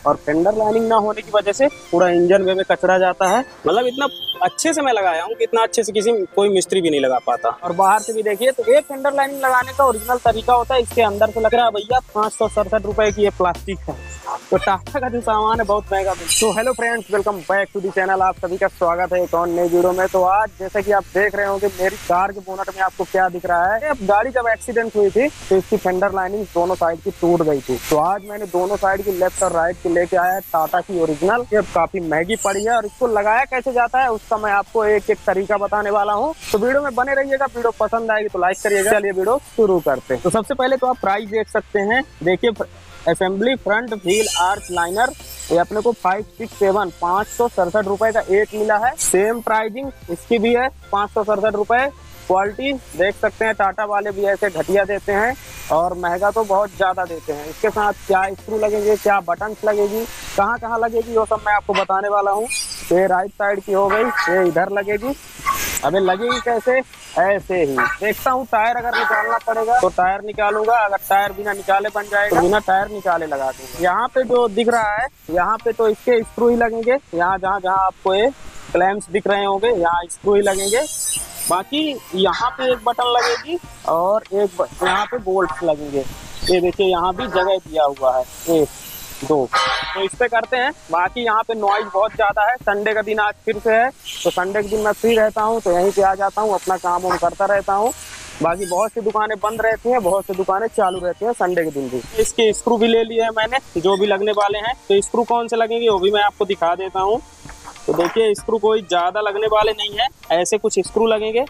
और fender lining ना होने की वजह से पूरा इंजन में कचरा जाता है। मतलब इतना अच्छे से मैं लगाया हूँ कि इतना अच्छे से कोई मिस्त्री भी नहीं लगा पाता। और बाहर से भी देखिए तो एक फेंडर लाइनिंग लगाने का ओरिजिनल तरीका होता है। इसके अंदर से लग रहा है भैया 567 रुपए की ये प्लास्टिक है। तो टाटा का जो सामान है बहुत महंगा। तो hello friends, welcome back to the channel. आप सभी का स्वागत है एक और नई वीडियो में। तो आज जैसे कि आप देख रहे हो कि मेरी कार के बोनट में आपको क्या दिख रहा है। अब गाड़ी जब एक्सीडेंट हुई थी तो इसकी फेंडर लाइनिंग दोनों साइड की टूट गई थी। तो आज मैंने दोनों साइड की लेफ्ट और राइट की लेके आया टाटा की ओरिजिनल। ये काफी महंगी पड़ी है और इसको लगाया कैसे जाता है उसका मैं आपको एक एक तरीका बताने वाला हूँ। तो वीडियो में बने रहिएगा। वीडियो पसंद आएगी तो लाइक करिएगा। चलिए वीडियो शुरू करते हैं। तो सबसे पहले तो आप प्राइस देख सकते हैं। देखिए assembly front wheel arch liner ये अपने को 567 567 रुपए का एक मिला है। सेम प्राइसिंग इसकी भी है 567 रुपए। क्वालिटी देख सकते हैं टाटा वाले भी ऐसे घटिया देते हैं और महंगा तो बहुत ज्यादा देते हैं। इसके साथ क्या स्क्रू लगेंगे, क्या बटन्स लगेगी, कहाँ कहाँ लगेगी वो सब मैं आपको बताने वाला हूँ। ये राइट साइड की हो गई, ये इधर लगेगी। अबे लगेगी कैसे, ऐसे ही देखता हूँ। टायर अगर निकालना पड़ेगा तो टायर निकालूंगा, अगर टायर बिना निकाले बन जाएगा तो बिना टायर निकाले लगा दूंगा। यहाँ पे जो दिख रहा है यहाँ पे तो इसके स्क्रू ही लगेंगे। यहाँ जहाँ जहाँ आपको ये क्लैम्प्स दिख रहे होंगे यहाँ स्क्रू ही लगेंगे। बाकी यहाँ पे एक बटन लगेगी और एक यहाँ पे बोल्ट लगेंगे। ये देखिए यहाँ भी जगह दिया हुआ है, एक दो। तो इस पे करते हैं। बाकी यहाँ पे नॉइज बहुत ज्यादा है। संडे का दिन आज फिर से है तो संडे के दिन मैं फ्री रहता हूँ तो यहीं पे आ जाता हूँ, अपना काम वाम करता रहता हूँ। बाकी बहुत सी दुकानें बंद रहती हैं, बहुत सी दुकानें चालू रहती हैं संडे के दिन भी। इसके स्क्रू भी ले लिए हैं मैंने जो भी लगने वाले हैं। तो स्क्रू कौन से लगेंगे वो भी मैं आपको दिखा देता हूँ। तो देखिए स्क्रू कोई ज्यादा लगने वाले नहीं है, ऐसे कुछ स्क्रू लगेंगे।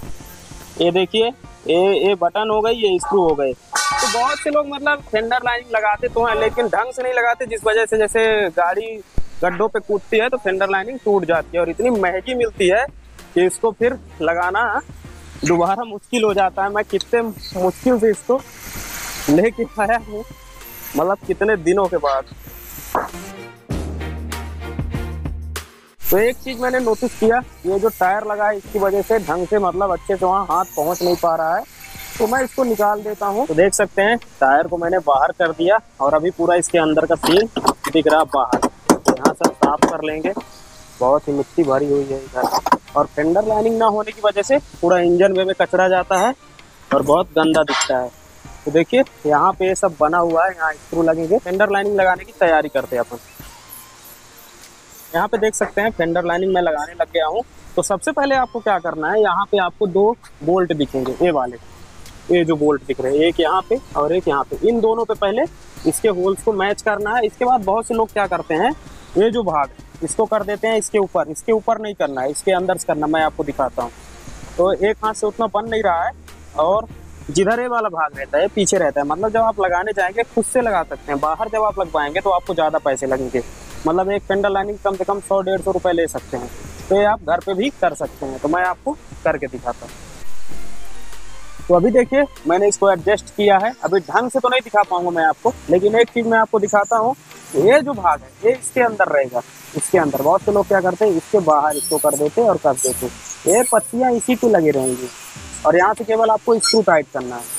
ये देखिए ये बटन हो गई, ये स्क्रू हो गए। तो बहुत से लोग मतलब फेंडर लाइनिंग लगाते तो हैं लेकिन ढंग से नहीं लगाते, जिस वजह से जैसे गाड़ी गड्ढों पे कूदती है तो फेंडर लाइनिंग टूट जाती है और इतनी महंगी मिलती है कि इसको फिर लगाना दोबारा मुश्किल हो जाता है। मैं कितने मुश्किल से इसको लेके आया हूँ, मतलब कितने दिनों के बाद। तो एक चीज मैंने नोटिस किया, ये जो टायर लगा है इसकी वजह से ढंग से मतलब अच्छे से वहाँ हाथ पहुँच नहीं पा रहा है। तो मैं इसको निकाल देता हूँ। तो देख सकते हैं टायर को मैंने बाहर कर दिया और अभी पूरा इसके अंदर का सीन दिख रहा बाहर। यहाँ सब साफ कर लेंगे, बहुत ही मिट्टी भरी हुई है इधर। और फेंडर लाइनिंग ना होने की वजह से पूरा इंजन में कचरा जाता है और बहुत गंदा दिखता है। तो देखिए यहाँ पे ये सब बना हुआ है, यहाँ स्क्रू लगेंगे। फेंडर लाइनिंग लगाने की तैयारी करते हैं अपन। यहाँ पे देख सकते हैं फेंडर लाइनिंग मैं लगाने लग गया हूँ। तो सबसे पहले आपको क्या करना है, यहाँ पे आपको दो बोल्ट दिखेंगे, ये वाले, ये जो बोल्ट दिख रहे हैं, एक यहाँ पे और एक यहाँ पे। इन दोनों पे पहले इसके होल्स को मैच करना है। इसके बाद बहुत से लोग क्या करते हैं, ये जो भाग इसको कर देते हैं इसके ऊपर। इसके ऊपर नहीं करना है, इसके अंदर से करना। मैं आपको दिखाता हूँ। तो एक हाथ से उतना बन नहीं रहा है और जिधर ये वाला भाग रहता है पीछे रहता है। मतलब जब आप लगाने जाएंगे खुद से लगा सकते हैं, बाहर जब आप लगवाएंगे तो आपको ज़्यादा पैसे लगेंगे। मतलब एक फेंडर लाइनिंग कम से कम 100-150 रुपये ले सकते हैं। तो ये आप घर पे भी कर सकते हैं। तो मैं आपको करके दिखाता हूँ। तो अभी देखिए मैंने इसको एडजस्ट किया है। अभी ढंग से तो नहीं दिखा पाऊंगा मैं आपको, लेकिन एक चीज़ मैं आपको दिखाता हूँ। ये जो भाग है ये इसके अंदर रहेगा, इसके अंदर। बहुत से लोग क्या करते हैं इसके बाहर इसको कर देते और कर देते। ये पत्तियाँ इसी को लगी रहेंगी और यहाँ से केवल आपको स्क्रू टाइट करना है।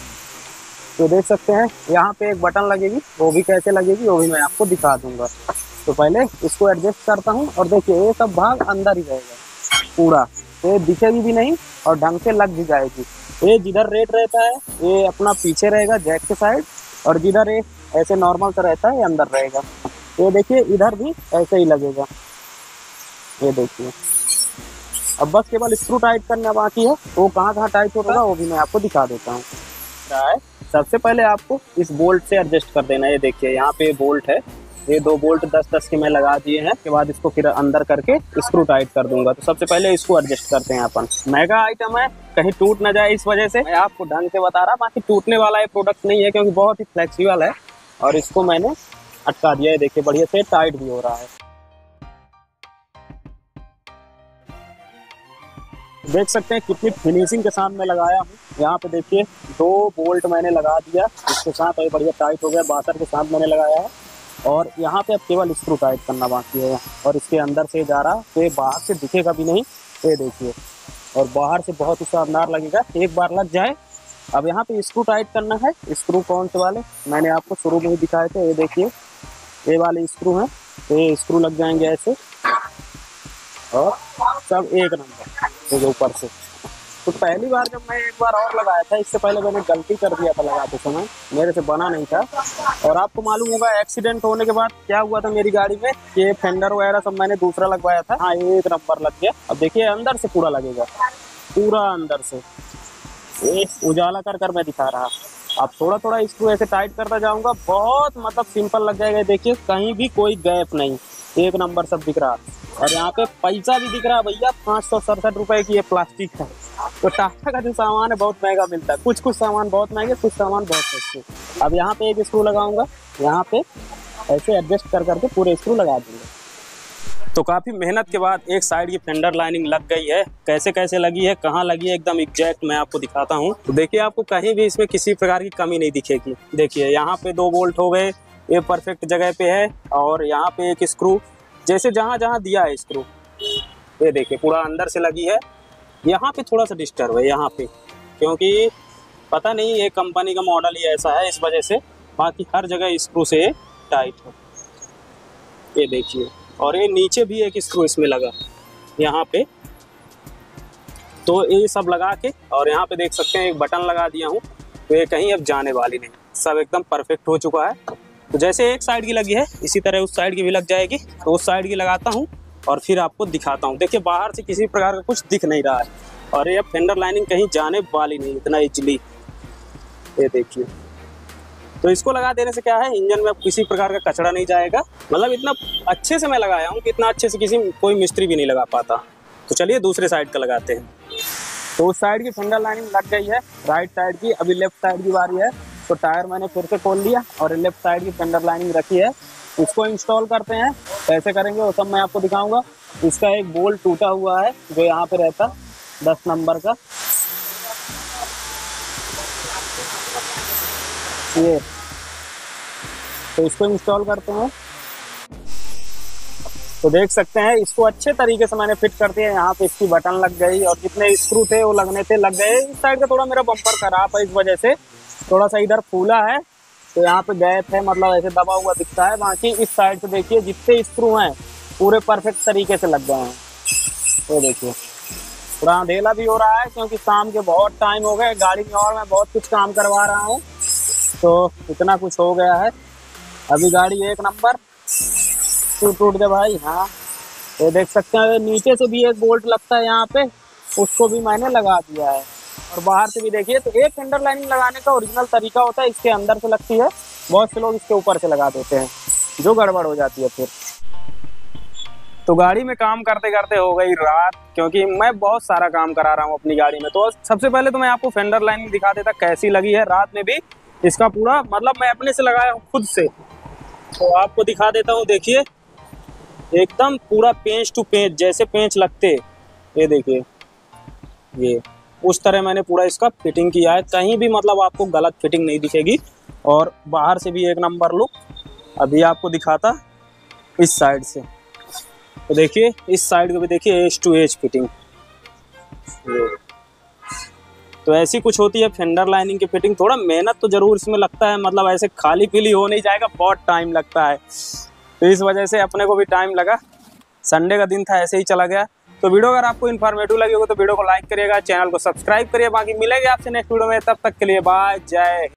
तो देख सकते हैं यहाँ पे एक बटन लगेगी, वो भी कैसे लगेगी वो भी मैं आपको दिखा दूंगा। तो पहले इसको एडजस्ट करता हूँ और देखिए ये सब भाग अंदर ही रहेगा पूरा, ये दिखेगी भी नहीं और ढंग से लग भी जाएगी। ये जिधर रेड रहता है ये अपना पीछे रहेगा जैक के साइड, और जिधर ये ऐसे नॉर्मल सा रहता है ये अंदर रहेगा। ये देखिए इधर भी ऐसे ही लगेगा, ये देखिए। अब बस केवल स्क्रू टाइट करना बाकी है। वो कहाँ कहाँ टाइट होगा वो भी मैं आपको दिखा देता हूँ। सबसे पहले आपको इस बोल्ट से एडजस्ट कर देना है। ये देखिए यहाँ पे बोल्ट है, ये दो बोल्ट 10-10 के मैं लगा दिए हैं। उसके बाद इसको फिर अंदर करके स्क्रू टाइट कर दूंगा। तो सबसे पहले इसको एडजस्ट करते हैं अपन। महंगा आइटम है, कहीं टूट ना जाए इस वजह से मैं आपको ढंग से बता रहा। बाकी टूटने वाला ये प्रोडक्ट नहीं है क्योंकि बहुत ही फ्लेक्सिबल है। और इसको मैंने अटका दिया है, देखिए बढ़िया से टाइट भी हो रहा है। देख सकते हैं कितनी फिनिशिंग के साथ मैं लगाया हूँ। यहाँ पे देखिए दो बोल्ट मैंने लगा दिया इसके साथ और बढ़िया टाइट हो गया। बासर के साथ मैंने लगाया है और यहाँ पे अब केवल स्क्रू टाइट करना बाकी है। और इसके अंदर से जा रहा तो ये बाहर से दिखेगा भी नहीं, ये देखिए। और बाहर से बहुत ही शानदार लगेगा, एक बार लग जाए। अब यहाँ पे स्क्रू टाइट करना है। स्क्रू कौन से वाले मैंने आपको शुरू में ही दिखाए थे, ये देखिए ये वाले स्क्रू हैं, तो ये स्क्रू लग जाएंगे ऐसे, और सब एक नंबर ये ऊपर से। तो पहली बार जब मैं एक बार और लगाया था, इससे पहले मैंने गलती कर दिया था लगाते समय, मेरे से बना नहीं था। और आपको मालूम होगा एक्सीडेंट होने के बाद क्या हुआ था मेरी गाड़ी में, कि फेंडर वगैरह सब मैंने दूसरा लगवाया था। हाँ, ये एक नंबर लग गया। अब देखिए अंदर से पूरा लगेगा, पूरा अंदर से, ये उजाला कर कर मैं दिखा रहा। अब थोड़ा थोड़ा स्क्रू ऐसे टाइट करता जाऊंगा, बहुत मतलब सिंपल लग जाएगा। देखिए कहीं भी कोई गैप नहीं, एक नंबर सब दिख रहा। और यहाँ पे पैसा भी दिख रहा है भैया, 567 रुपए की ये प्लास्टिक है। तो टाटा का जो सामान है बहुत महंगा मिलता है, कुछ कुछ सामान बहुत महंगे, कुछ सामान बहुत सस्ते। अब यहाँ पे एक स्क्रू लगाऊंगा, यहाँ पे ऐसे एडजस्ट कर करके पूरे स्क्रू लगा दूंगा। तो काफ़ी मेहनत के बाद एक साइड की फेंडर लाइनिंग लग गई है। कैसे कैसे लगी है, कहाँ लगी है, एकदम एग्जैक्ट मैं आपको दिखाता हूँ। तो देखिए आपको कहीं भी इसमें किसी प्रकार की कमी नहीं दिखेगी। देखिए यहाँ पे 2 बोल्ट हो गए, ये परफेक्ट जगह पे है। और यहाँ पे एक स्क्रू, जैसे जहाँ जहाँ दिया है स्क्रू, ये देखिए पूरा अंदर से लगी है। यहाँ पे थोड़ा सा डिस्टर्ब है यहाँ पे, क्योंकि पता नहीं ये कंपनी का मॉडल ही ऐसा है, इस वजह से। बाकी हर जगह स्क्रू से टाइट है, ये देखिए। और ये नीचे भी एक स्क्रू इसमें लगा यहाँ पे। तो ये सब लगा के, और यहाँ पे देख सकते हैं एक बटन लगा दिया हूँ, तो ये कहीं अब जाने वाली नहीं, सब एकदम परफेक्ट हो चुका है। तो जैसे एक साइड की लगी है, इसी तरह उस साइड की भी लग जाएगी। तो उस साइड की लगाता हूँ और फिर आपको दिखाता हूँ। देखिए बाहर से किसी प्रकार का कुछ दिख नहीं रहा है, और ये फेंडर लाइनिंग कहीं जाने वाली नहीं इतना इजली, ये देखिए। तो इसको लगा देने से क्या है, इंजन में किसी प्रकार का कचरा नहीं जाएगा। मतलब इतना अच्छे से मैं लगाया हूँ कि इतना अच्छे से कोई मिस्त्री भी नहीं लगा पाता। तो चलिए दूसरे साइड का लगाते हैं। तो उस साइड की फेंडर लाइनिंग लग गई है, राइट साइड की। अभी लेफ्ट साइड की बारी है। तो टायर मैंने फिर से खोल लिया और लेफ्ट साइड की फेंडर लाइनिंग रखी है। इसको इंस्टॉल करते हैं, कैसे करेंगे वो सब मैं आपको दिखाऊंगा। इसका एक बोल्ट टूटा हुआ है जो यहाँ पे रहता, 10 नंबर का, ये। तो इसको इंस्टॉल करते हैं। तो देख सकते हैं इसको अच्छे तरीके से मैंने फिट कर दिया। यहाँ पे इसकी बटन लग गई, और जितने स्क्रू थे वो लगने थे लग गए। इस साइड का थोड़ा मेरा बम्पर खराब है, इस वजह से थोड़ा सा इधर फूला है, तो यहाँ पे गैप है, मतलब ऐसे दबा हुआ दिखता है। बाकी इस साइड से देखिए जितने स्क्रू हैं पूरे परफेक्ट तरीके से लग गए हैं। तो देखिए थोड़ा अंधेला भी हो रहा है, क्योंकि शाम के बहुत टाइम हो गए गाड़ी में, और मैं बहुत कुछ काम करवा रहा हूँ, तो इतना कुछ हो गया है। अभी गाड़ी एक नंबर। टूट गया भाई। हाँ, ये देख सकते हैं नीचे से भी एक बोल्ट लगता है यहाँ पे, उसको भी मैंने लगा दिया है। और बाहर से भी देखिए। तो एक फेंडर लाइनिंग लगाने का ओरिजिनल तरीका होता है, इसके अंदर से लगती है, बहुत से लोग इसके ऊपर से लगा देते हैं, जो गड़बड़ हो जाती है फिर। तो गाड़ी में काम करते करते हो गई रात, क्योंकि मैं बहुत सारा काम करा रहा हूँ अपनी गाड़ी में। तो सबसे पहले तो मैं आपको फेंडर लाइनिंग दिखा देता कैसी लगी है। रात में भी इसका पूरा मतलब मैं अपने से लगाया हूँ खुद से, तो आपको दिखा देता हूँ। देखिए एकदम पूरा पेंच टू पेंच, जैसे पेंच लगते, ये देखिए, ये उस तरह मैंने पूरा इसका फिटिंग किया है। कहीं भी मतलब आपको गलत फिटिंग नहीं दिखेगी। और बाहर से भी एक नंबर लुक। अभी आपको दिखाता इस साइड से, तो देखिए इस साइड को भी देखिए, एज टू एज फिटिंग। तो ऐसी कुछ होती है फेंडर लाइनिंग की फिटिंग। थोड़ा मेहनत तो जरूर इसमें लगता है, मतलब ऐसे खाली पीली हो नहीं जाएगा, बहुत टाइम लगता है। तो इस वजह से अपने को भी टाइम लगा। संडे का दिन था, ऐसे ही चला गया। तो वीडियो अगर आपको इन्फॉर्मेटिव लगी हो तो वीडियो को लाइक करिएगा, चैनल को सब्सक्राइब करिए। बाकी मिलेंगे आपसे नेक्स्ट वीडियो में, तब तक के लिए बाय, जय।